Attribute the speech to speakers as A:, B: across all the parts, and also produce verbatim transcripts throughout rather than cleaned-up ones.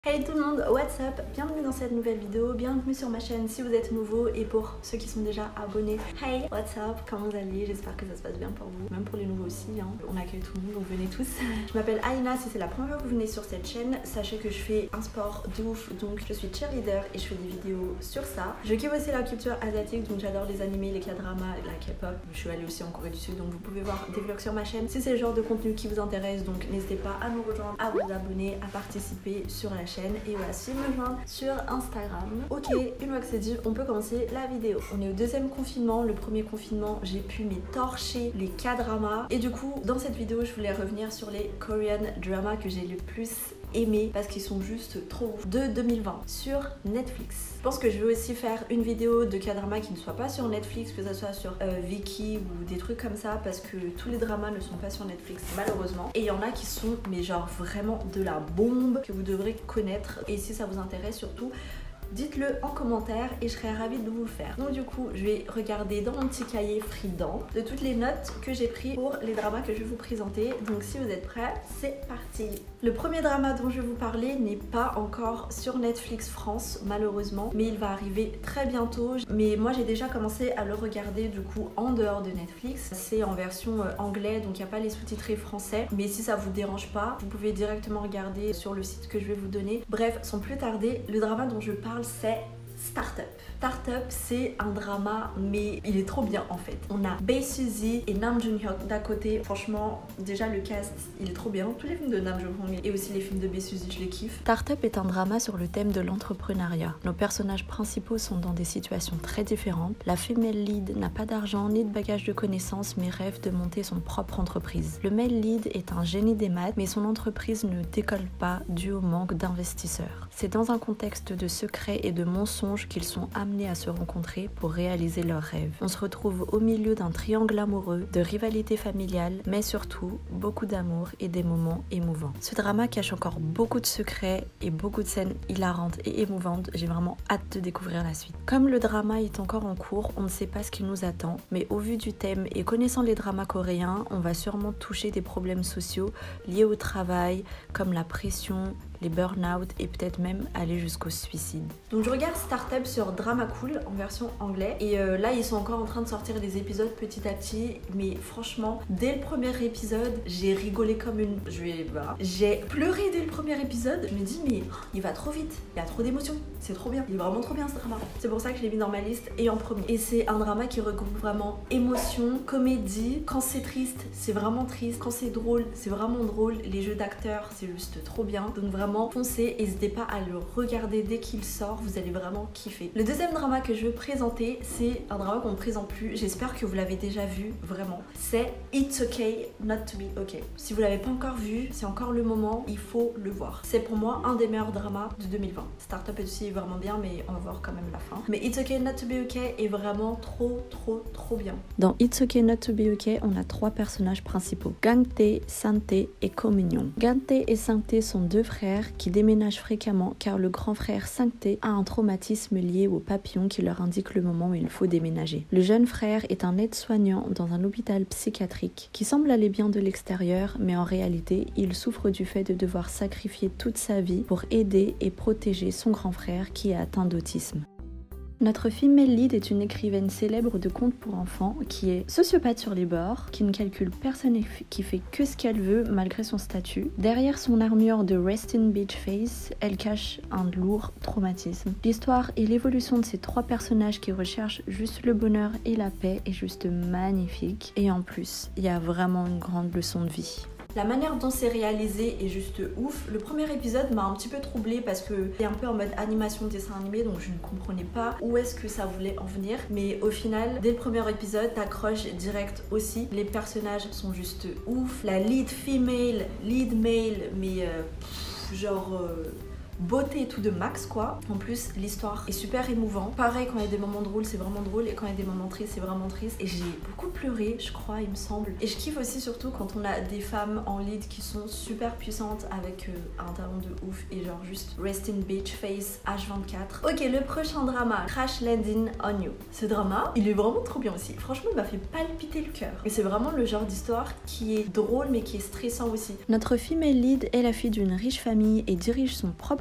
A: Hey tout le monde, what's up? Bienvenue dans cette nouvelle vidéo, bienvenue sur ma chaîne si vous êtes nouveau et pour ceux qui sont déjà abonnés. Hey, what's up? Comment vous allez? J'espère que ça se passe bien pour vous, même pour les nouveaux aussi, hein. On accueille tout le monde, donc venez tous. Je m'appelle Aïna, si c'est la première fois que vous venez sur cette chaîne, sachez que je fais un sport de ouf, donc je suis cheerleader et je fais des vidéos sur ça. Je kiffe aussi la culture asiatique, donc j'adore les animés, les K-dramas, la K-pop. Je suis allée aussi en Corée du Sud, donc vous pouvez voir des vlogs sur ma chaîne si c'est le genre de contenu qui vous intéresse, donc n'hésitez pas à nous rejoindre, à vous abonner, à participer sur la chaîne et voilà, si me joindre sur Instagram. Ok, une fois que c'est dit, on peut commencer la vidéo. On est au deuxième confinement. Le premier confinement, j'ai pu me torcher les K-dramas et du coup, dans cette vidéo, je voulais revenir sur les Korean dramas que j'ai le plus aimé parce qu'ils sont juste trop ouf de deux mille vingt sur Netflix. Je pense que je vais aussi faire une vidéo de K-drama qui ne soit pas sur Netflix, que ça soit sur euh, Viki ou des trucs comme ça, parce que tous les dramas ne sont pas sur Netflix malheureusement. Et il y en a qui sont mais genre vraiment de la bombe que vous devrez connaître. Et si ça vous intéresse surtout, dites-le en commentaire et je serai ravie de vous le faire. Donc du coup, je vais regarder dans mon petit cahier Fridan de toutes les notes que j'ai pris pour les dramas que je vais vous présenter. Donc si vous êtes prêts, c'est parti. Le premier drama dont je vais vous parler n'est pas encore sur Netflix France malheureusement, mais il va arriver très bientôt. Mais moi j'ai déjà commencé à le regarder du coup en dehors de Netflix. C'est en version anglais, donc il n'y a pas les sous-titrés français. Mais si ça vous dérange pas, vous pouvez directement regarder sur le site que je vais vous donner. Bref, sans plus tarder, le drama dont je parle c'est Startup. Startup, c'est un drama, mais il est trop bien en fait. On a Bae Suzy et Nam Joon-hyuk d'à côté. Franchement, déjà le cast, il est trop bien. Tous les films de Nam Joon-hyuk et aussi les films de Bae Suzy, je les kiffe. Startup est un drama sur le thème de l'entrepreneuriat. Nos personnages principaux sont dans des situations très différentes. La female lead n'a pas d'argent ni de bagage de connaissances, mais rêve de monter son propre entreprise. Le male lead est un génie des maths, mais son entreprise ne décolle pas dû au manque d'investisseurs. C'est dans un contexte de secrets et de mensonges qu'ils sont amenés à se rencontrer pour réaliser leurs rêves. On se retrouve au milieu d'un triangle amoureux, de rivalité familiale, mais surtout beaucoup d'amour et des moments émouvants. Ce drama cache encore beaucoup de secrets et beaucoup de scènes hilarantes et émouvantes. J'ai vraiment hâte de découvrir la suite. Comme le drama est encore en cours, on ne sait pas ce qui nous attend, mais au vu du thème et connaissant les dramas coréens, on va sûrement toucher des problèmes sociaux liés au travail, comme la pression, les burn-out et peut-être même aller jusqu'au suicide. Donc je regarde Startup sur Drama Cool en version anglais et euh, là ils sont encore en train de sortir des épisodes petit à petit, mais franchement dès le premier épisode j'ai rigolé comme une... Je vais... Voilà. J'ai pleuré dès le premier épisode. Je me dis mais oh, il va trop vite, il y a trop d'émotions, c'est trop bien, il est vraiment trop bien ce drama. C'est pour ça que je l'ai mis dans ma liste et en premier. Et c'est un drama qui regroupe vraiment émotion, comédie. Quand c'est triste, c'est vraiment triste. Quand c'est drôle, c'est vraiment drôle. Les jeux d'acteurs, c'est juste trop bien. Donc vraiment foncez, n'hésitez pas à le regarder dès qu'il sort, vous allez vraiment kiffer. Le deuxième drama que je veux présenter, c'est un drama qu'on ne présente plus, j'espère que vous l'avez déjà vu, vraiment. C'est It's Okay Not To Be Okay. Si vous l'avez pas encore vu, c'est encore le moment, il faut le voir. C'est pour moi un des meilleurs dramas de deux mille vingt. Startup est aussi vraiment bien, mais on va voir quand même la fin. Mais It's Okay Not To Be Okay est vraiment trop, trop, trop bien. Dans It's Okay Not To Be Okay, on a trois personnages principaux, Gangtae, Sangtae et Ko Min-young. Gangtae et Sangtae sont deux frères qui déménagent fréquemment car le grand frère Sangtae a un traumatisme lié au papillon qui leur indique le moment où il faut déménager. Le jeune frère est un aide-soignant dans un hôpital psychiatrique qui semble aller bien de l'extérieur, mais en réalité, il souffre du fait de devoir sacrifier toute sa vie pour aider et protéger son grand frère qui est atteint d'autisme. Notre female lead est une écrivaine célèbre de contes pour enfants qui est sociopathe sur les bords, qui ne calcule personne et qui fait que ce qu'elle veut malgré son statut. Derrière son armure de resting bitch face, elle cache un lourd traumatisme. L'histoire et l'évolution de ces trois personnages qui recherchent juste le bonheur et la paix est juste magnifique. Et en plus, il y a vraiment une grande leçon de vie. La manière dont c'est réalisé est juste ouf. Le premier épisode m'a un petit peu troublée parce que c'est un peu en mode animation dessin animé, donc je ne comprenais pas où est-ce que ça voulait en venir. Mais au final, dès le premier épisode, t'accroches direct aussi. Les personnages sont juste ouf. La lead female, lead male, mais euh, pff, genre... Euh... beauté tout de max quoi. En plus l'histoire est super émouvante. Pareil, quand il y a des moments drôles c'est vraiment drôle et quand il y a des moments tristes c'est vraiment triste. Et j'ai beaucoup pleuré je crois il me semble. Et je kiffe aussi surtout quand on a des femmes en lead qui sont super puissantes avec euh, un talent de ouf et genre juste resting bitch face H vingt-quatre. Ok, le prochain drama, Crash Landing on You. Ce drama il est vraiment trop bien aussi. Franchement il m'a fait palpiter le cœur. Et c'est vraiment le genre d'histoire qui est drôle mais qui est stressant aussi. Notre female lead est la fille d'une riche famille et dirige son propre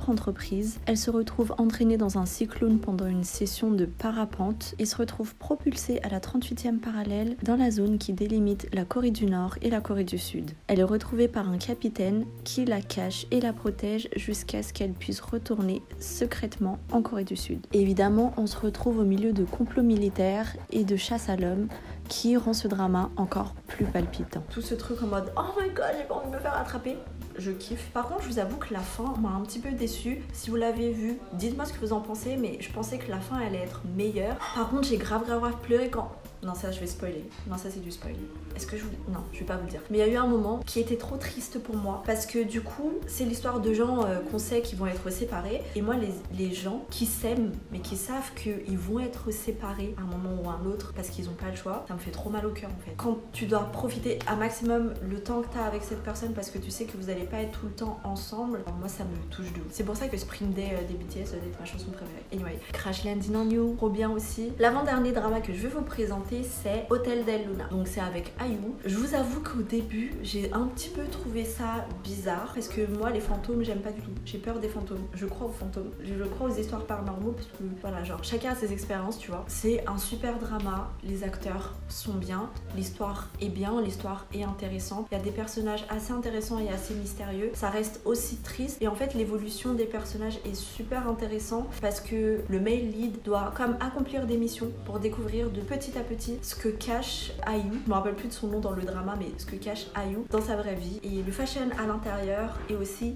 A: autre entreprise. Elle se retrouve entraînée dans un cyclone pendant une session de parapente et se retrouve propulsée à la trente-huitième parallèle dans la zone qui délimite la Corée du Nord et la Corée du Sud. Elle est retrouvée par un capitaine qui la cache et la protège jusqu'à ce qu'elle puisse retourner secrètement en Corée du Sud. Et évidemment, on se retrouve au milieu de complots militaires et de chasse à l'homme qui rend ce drama encore plus palpitant. Tout ce truc en mode « Oh my god, j'ai pas envie de me faire attraper !» Je kiffe. Par contre, je vous avoue que la fin m'a un petit peu déçue. Si vous l'avez vu, dites-moi ce que vous en pensez, mais je pensais que la fin allait être meilleure. Par contre, j'ai grave grave grave pleuré quand... Non, ça je vais spoiler. Non, ça c'est du spoil. Est-ce que je vous... Non, je vais pas vous le dire. Mais il y a eu un moment qui était trop triste pour moi parce que du coup, c'est l'histoire de gens euh, qu'on sait qui vont être séparés. Et moi, les, les gens qui s'aiment mais qui savent qu'ils vont être séparés à un moment ou à un autre parce qu'ils ont pas le choix, ça me fait trop mal au cœur en fait. Quand tu dois profiter à maximum le temps que t'as avec cette personne parce que tu sais que vous allez pas être tout le temps ensemble, alors moi ça me touche de ouf. C'est pour ça que Spring Day euh, des B T S doit être ma chanson préférée. Anyway, Crash Landing on You, trop bien aussi. L'avant-dernier drama que je vais vous présenter, c'est Hotel del Luna. Donc c'est avec I U. Je vous avoue qu'au début, j'ai un petit peu trouvé ça bizarre parce que moi, les fantômes, j'aime pas du tout. J'ai peur des fantômes. Je crois aux fantômes. Je crois aux histoires paranormaux parce que voilà, genre chacun a ses expériences, tu vois. C'est un super drama. Les acteurs sont bien. L'histoire est bien. L'histoire est intéressante. Il y a des personnages assez intéressants et assez mystérieux. Ça reste aussi triste. Et en fait, l'évolution des personnages est super intéressant parce que le male lead doit comme accomplir des missions pour découvrir de petit à petit ce que cache I U, je me rappelle plus de son nom dans le drama, mais ce que cache I U dans sa vraie vie. Et le fashion à l'intérieur est aussi...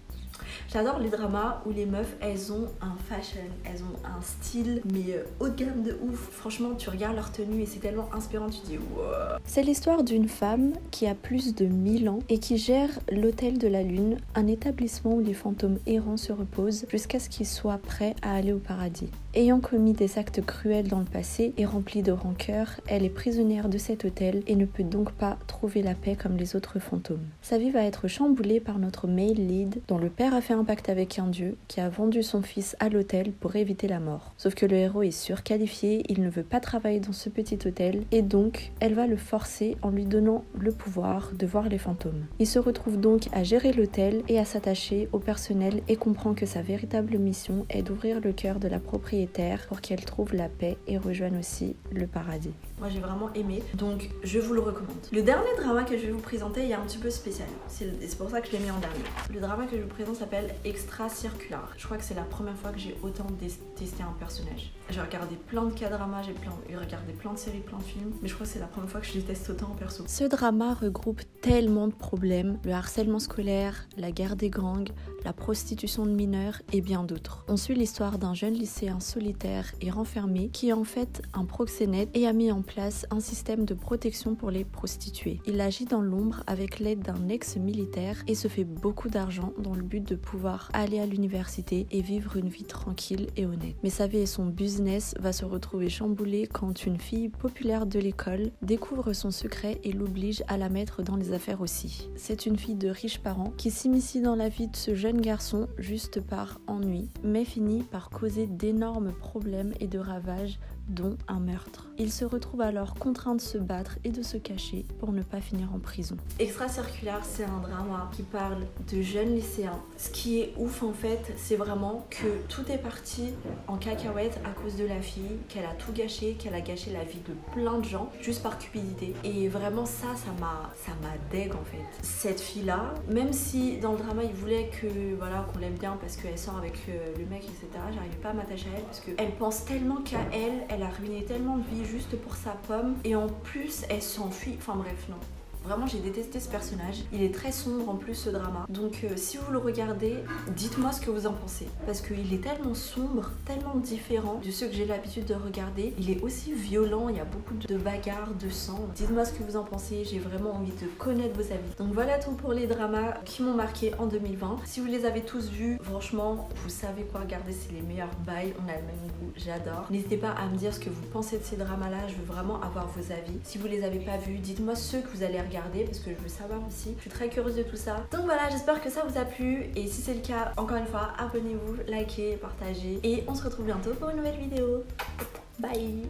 A: J'adore les dramas où les meufs, elles ont un fashion, elles ont un style, mais euh, haut de gamme de ouf. Franchement, tu regardes leur tenue et c'est tellement inspirant, tu dis wow. C'est l'histoire d'une femme qui a plus de mille ans et qui gère l'Hôtel de la Lune, un établissement où les fantômes errants se reposent jusqu'à ce qu'ils soient prêts à aller au paradis. Ayant commis des actes cruels dans le passé et remplie de rancœur, elle est prisonnière de cet hôtel et ne peut donc pas trouver la paix comme les autres fantômes. Sa vie va être chamboulée par notre male lead, dont le père a fait un pacte avec un dieu qui a vendu son fils à l'hôtel pour éviter la mort. Sauf que le héros est surqualifié, il ne veut pas travailler dans ce petit hôtel et donc elle va le forcer en lui donnant le pouvoir de voir les fantômes. Il se retrouve donc à gérer l'hôtel et à s'attacher au personnel et comprend que sa véritable mission est d'ouvrir le cœur de la propriétaire pour qu'elle trouve la paix et rejoigne aussi le paradis. Moi j'ai vraiment aimé, donc je vous le recommande. Le dernier drama que je vais vous présenter est un petit peu spécial, c'est pour ça que je l'ai mis en dernier. Le drama que je vous présente s'appelle Extra Circular. Je crois que c'est la première fois que j'ai autant testé un personnage. J'ai regardé plein de K-dramas, j'ai plein, regardé plein de séries, plein de films, mais je crois que c'est la première fois que je les teste autant en perso. Ce drama regroupe tellement de problèmes, le harcèlement scolaire, la guerre des gangs, la prostitution de mineurs et bien d'autres. On suit l'histoire d'un jeune lycéen solitaire et renfermé qui est en fait un proxénète et a mis en place un système de protection pour les prostituées. Il agit dans l'ombre avec l'aide d'un ex-militaire et se fait beaucoup d'argent dans le but de pouvoir aller à l'université et vivre une vie tranquille et honnête. Mais sa vie et son business va se retrouver chamboulé quand une fille populaire de l'école découvre son secret et l'oblige à la mettre dans les affaires aussi. C'est une fille de riches parents qui s'initie dans la vie de ce jeune garçon juste par ennui, mais finit par causer d'énormes problèmes et de ravages, dont un meurtre. Il se retrouve alors contraint de se battre et de se cacher pour ne pas finir en prison. Extra Circular, c'est un drama qui parle de jeunes lycéens. Ce qui est ouf en fait, c'est vraiment que tout est parti en cacahuète à cause de la fille, qu'elle a tout gâché, qu'elle a gâché la vie de plein de gens juste par cupidité. Et vraiment ça, ça m'a ça m'a deg en fait. Cette fille-là, même si dans le drama il voulait que voilà qu'on l'aime bien parce qu'elle sort avec euh, le mec, et cetera, j'arrivais pas à m'attacher à elle parce qu'elle pense tellement qu'à elle, elle a ruiné tellement de vie juste pour sa pomme et en plus elle s'enfuit, enfin bref non. Vraiment j'ai détesté ce personnage, il est très sombre en plus ce drama, donc euh, si vous le regardez, dites-moi ce que vous en pensez, parce qu'il est tellement sombre, tellement différent de ceux que j'ai l'habitude de regarder, il est aussi violent, il y a beaucoup de bagarres, de sang, dites-moi ce que vous en pensez, j'ai vraiment envie de connaître vos avis. Donc voilà tout pour les dramas qui m'ont marqué en deux mille vingt, si vous les avez tous vus, franchement vous savez quoi regarder, c'est les meilleurs bails, on a le même goût, j'adore. N'hésitez pas à me dire ce que vous pensez de ces dramas là, je veux vraiment avoir vos avis. Si vous les avez pas vus, dites-moi ceux que vous allez regarder parce que je veux savoir aussi, je suis très curieuse de tout ça. Donc voilà, j'espère que ça vous a plu et si c'est le cas, encore une fois, abonnez-vous, likez, partagez et on se retrouve bientôt pour une nouvelle vidéo. Bye.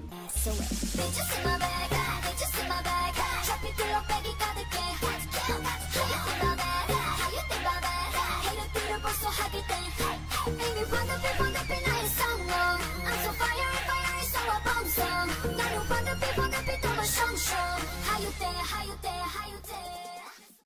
A: How you think about that?
B: 나는 wanna be wanna be 또 더 성쇼 How you there how you there how you there